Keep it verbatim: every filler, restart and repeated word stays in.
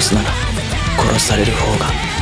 すなら殺される方が